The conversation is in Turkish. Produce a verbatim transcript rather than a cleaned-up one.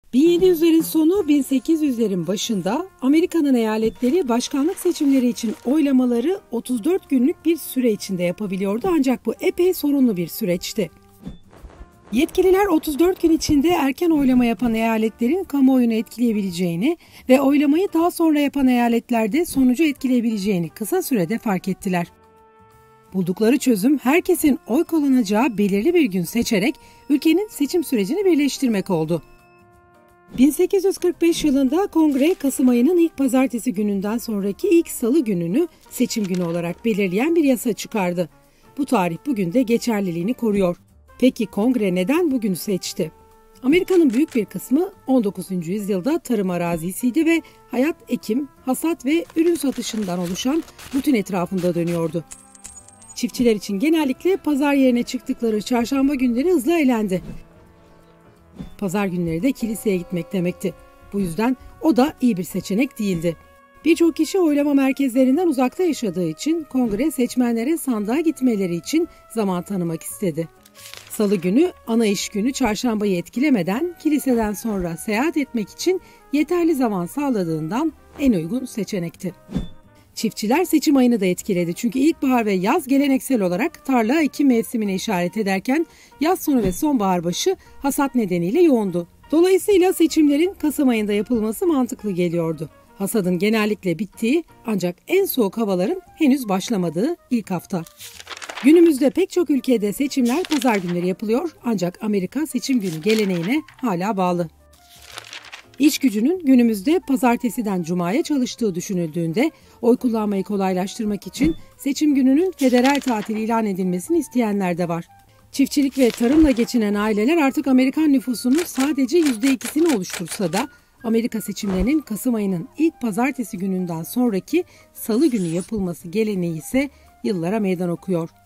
bin yedi yüzlerin sonu bin sekiz yüzlerin başında Amerika'nın eyaletleri başkanlık seçimleri için oylamaları otuz dört günlük bir süre içinde yapabiliyordu, ancak bu epey sorunlu bir süreçti. Yetkililer otuz dört gün içinde erken oylama yapan eyaletlerin kamuoyunu etkileyebileceğini ve oylamayı daha sonra yapan eyaletlerde sonucu etkileyebileceğini kısa sürede fark ettiler. Buldukları çözüm herkesin oy kullanacağı belirli bir gün seçerek ülkenin seçim sürecini birleştirmek oldu. bin sekiz yüz kırk beş yılında Kongre, Kasım ayının ilk pazartesi gününden sonraki ilk salı gününü seçim günü olarak belirleyen bir yasa çıkardı. Bu tarih bugün de geçerliliğini koruyor. Peki Kongre neden bugünü seçti? Amerika'nın büyük bir kısmı on dokuzuncu yüzyılda tarım arazisiydi ve hayat ekim, hasat ve ürün satışından oluşan rutin etrafında dönüyordu. Çiftçiler için genellikle pazar yerine çıktıkları çarşamba günleri hızla elendi. Pazar günleri de kiliseye gitmek demekti. Bu yüzden o da iyi bir seçenek değildi. Birçok kişi oylama merkezlerinden uzakta yaşadığı için Kongre seçmenlere sandığa gitmeleri için zaman tanımak istedi. Salı günü, ana iş günü çarşambayı etkilemeden kiliseden sonra seyahat etmek için yeterli zaman sağladığından en uygun seçenekti. Çiftçiler seçim ayını da etkiledi, çünkü ilkbahar ve yaz geleneksel olarak tarla ekim mevsimine işaret ederken yaz sonu ve sonbahar başı hasat nedeniyle yoğundu. Dolayısıyla seçimlerin Kasım ayında yapılması mantıklı geliyordu. Hasadın genellikle bittiği, ancak en soğuk havaların henüz başlamadığı ilk hafta. Günümüzde pek çok ülkede seçimler pazar günleri yapılıyor, ancak Amerika seçim günü geleneğine hala bağlı. İş gücünün günümüzde pazartesiden cumaya çalıştığı düşünüldüğünde oy kullanmayı kolaylaştırmak için seçim gününün federal tatil ilan edilmesini isteyenler de var. Çiftçilik ve tarımla geçinen aileler artık Amerikan nüfusunun sadece yüzde ikisini oluştursa da Amerika seçimlerinin Kasım ayının ilk pazartesi gününden sonraki salı günü yapılması geleneği ise yıllara meydan okuyor.